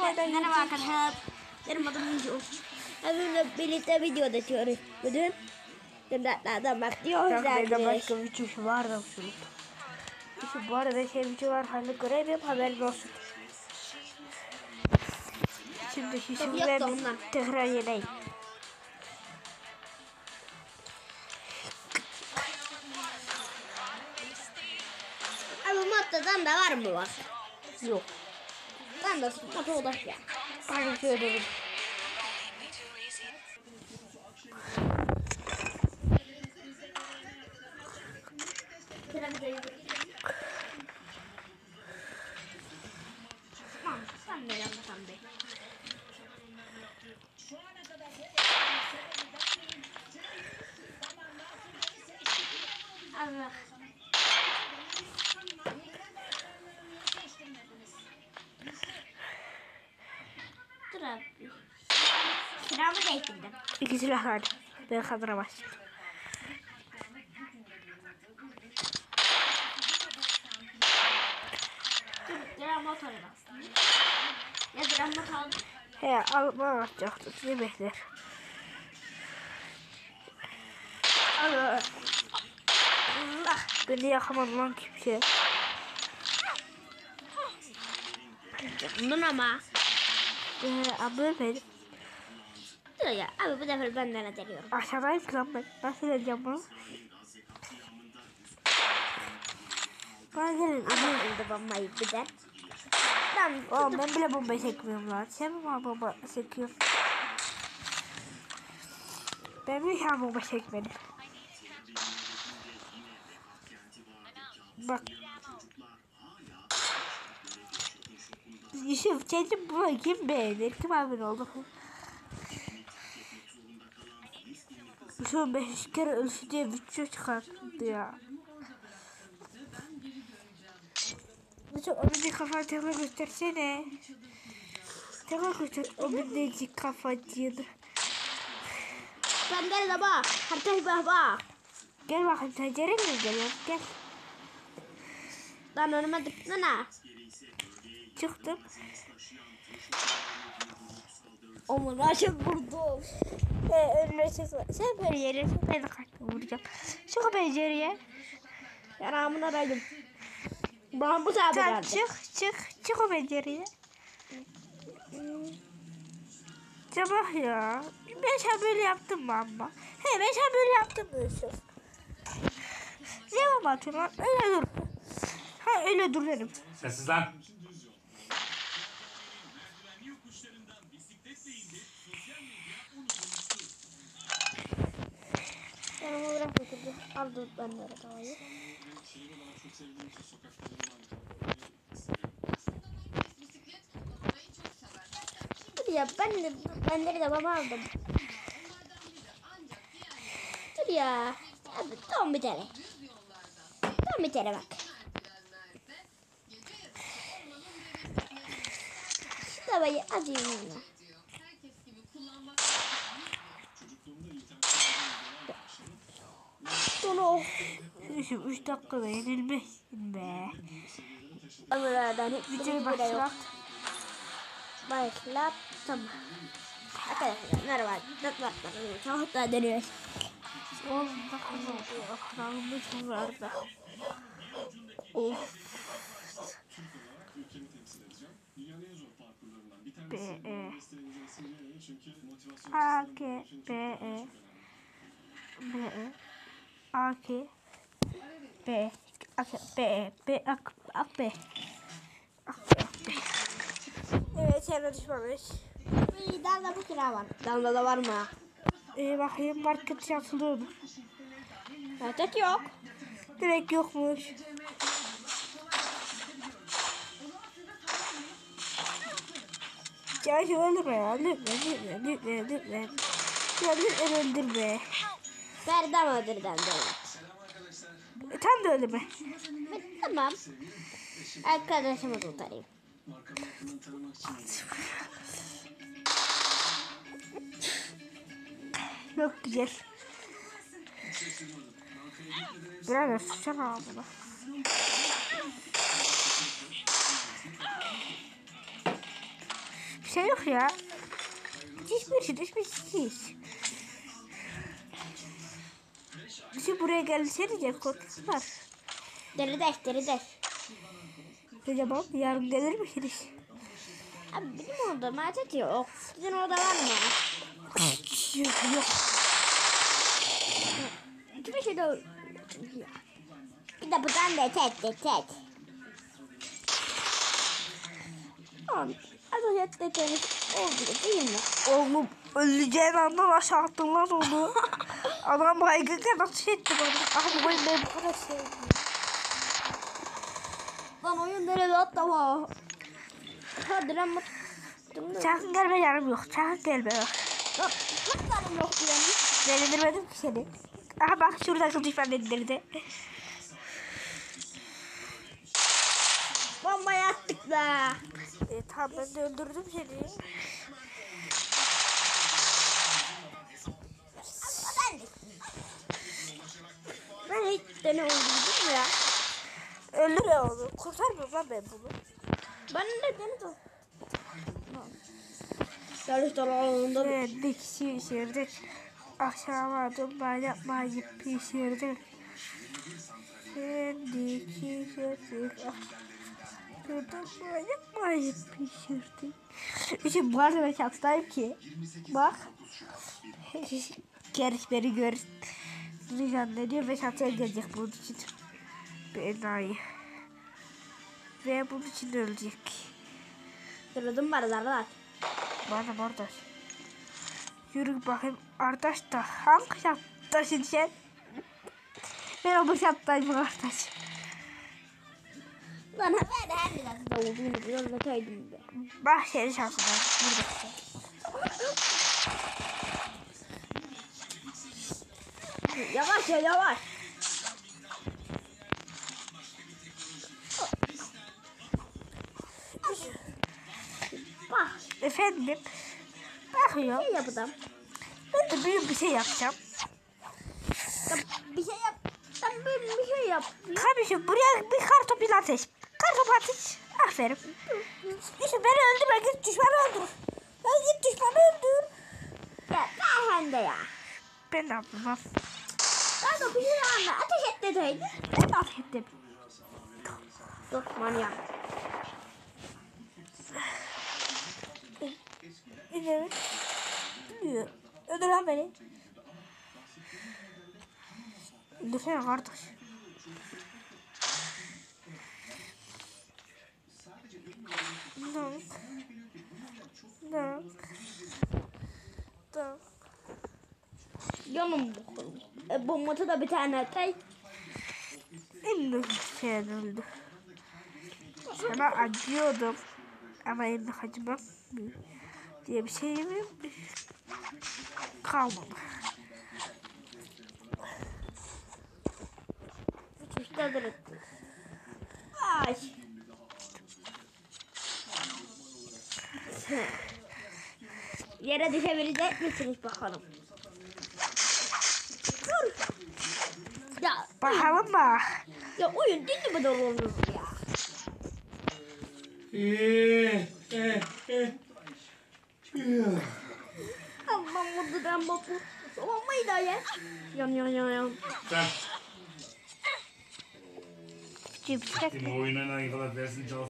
Merhaba arkadaşlar. Benim adım İnci. Bizimle birlikte video atıyoruz bugün. Gönderlerden bakıyoruz. Benim başka videosu var da bu arada videolar hala göremiyorum, haberin olsun. Şimdi hiçbir tekrar yeneyim. Abi moddadan da var mı var? Yok. Ben de sıkıntı olarak ya. Hadi şöyle. Sen de yapmasan be. Allah. Dur abi. Sıramı değiştirdim. İki silah vardı. Ben kaldıramaz. Dur motor bastım. Ya dur motor. He, alma atacaktım. Ne bekler? Allah. Beni yakamadı lan kimse. Bunun ama. Abla benim. Dur ya abi bu sefer benden ederiyorum. Aşağıdayım lan ben. Nasıl edeceğim bunu? Bazen öldü bombayı bir de. Ben bile bombayı çekmiyorum lan. Sen mi bana bomba çekiyorsun? Ben bir tane bomba çekmedim. Bak. Yusuf sence bunu kim beğenir? Kim abone oldu? Yusuf 5 kere ölçü diye video çıkarttı ya. Yusuf onu bir kafa tekrar göstersene. Tekrar göster. O birdeki kafa diyordu. Sen gel de bak. Herkes bak. Gel bakayım sen Ceren mi geliyorsun? Gel. Lan önüme dıksana. Çıktım. Aman aşık vurdum. Önüne çıkma. Sen böyle yere ben de kaçtım vuracağım. Çık pencereye. Yaramın araydım. Mahmut abi Sen geldi. çık o pencereye. Sabah ya. Ben sana böyle yaptım mı ama? He ben sana böyle yaptım mı Yusuf? Ne yapayım atıyorsun lan? Öyle dur. Ha öyle dur dedim. Sessiz lan. Yanıma bırak götürdü. Aldı benden tavayı. Dur ya benleri de baba aldım. Dur ya. Abi tam bir tane. Tam bir tane bak. Şu tavayı acıyım ona. Bunu Yusuf 3 dakika yenilmesin be. Ömürlerden hiç Videoyu bile yok. başlat. Başlattım. Arkadaşlar merhaba. Çok da dönüyoruz. Oğlum bakın oluyor. Kanalımda çok vardı. Of. B-E A-K B-E B-E A-K B B-E B-A-K Evet sen düşmemiş. Bir dalda bir kira var. Dalda da var mı? Bakayım market satılıyor mu? Market yok. Direkt yokmuş. Ya öldürme ya. Lütfen. Ya lütfen öldürme. Ferdam öldürdüm. Tam da öldürme. Tamam. Arkadaşımı tutarayım. Çok güzel. Biraz da susana abla. Hiçbir şey yok ya. Hiçbir şey. Şimdi buraya gelseniz ya korktular. Derideş. Tamam yarın gelir misiniz? Abi benim orada market yok. Sizin orada var mı? Yok. Hiçbir şey de bir de buradan da tek. Oğlum az önce dediğiniz oldu değil mi? Oğlum öleceğin andan aşağı attın lan onu. Adam baygınken nasıl etti bana. Abi ben bu kadar sevdim. Lan oyun nerede atlama. Hadi lan mutlu. Sakın gelme yanım yok. Sakın gelme bak. Kaç tane yok yani? Denedirmedim ki seni. Aha bak şurada kılıç var denedirdi. Bombayı attık da. Tamam ben de öldürdüm seni. Ben hiç tane öldürdüm ya. Öldür ya onu. Kurtarmıyorum lan ben bunu. Ben de deniz o. Çalıştıralım. Yendik, pişirdik. Akşam vardım ben yapmayıp pişirdik. Yendik, pişirdik. Ben yapmayıp pişirdik. İşte bu arada ben şanslıyım ki. Bak. Gerçekleri gör. Duyacağım ne diyor ve şansa gelecek bunun için. Bir enayi. Ve bunun için ölecek. Sırladım barılarlar. Bana kardeş. Yürü bakayım arkadaş da hangi şarttaşın sen? Ben o şarttayım kardeş. Lan ben her biraz da olduğunu bir anlataydım be. Bak senin şansına. Burada. Yavaş. Bak. Efendim. Bakıyor. Şey yapacağım. Ben de büyük bir şey yapacağım. Bir şey yap. Ben böyle bir şey yap. Kardeşim buraya bir kartopu ateş. Kartopu ateş. Aferin. İşte beni öldürme git düşmanı öldür. Ben git düşmanı öldür. Ya ben de ya. Ben ne yapayım lan? Ben de bir şey anla. Ateş et dedeydi. Ben de ateş ettim. Dur manyak. Evet. Diyor. Öldür lan beni. Öldürsene kardeş. Tamam. Yanım bakalım. Bombası da bir tane atay. Elini şey öldü. Sana acıyordum. Ama elini acımam diye bir şey mi kalmadı. Uçuştadır etti. Ay. Yere düşebilecek misiniz bakalım? Dur. Ya, Bakalım bak. ya oyun değil mi de olur ya? Allah'ım buradan bak bu. Olmayı da ya. Yan. Sen Cipsek. im oyundan kadar versin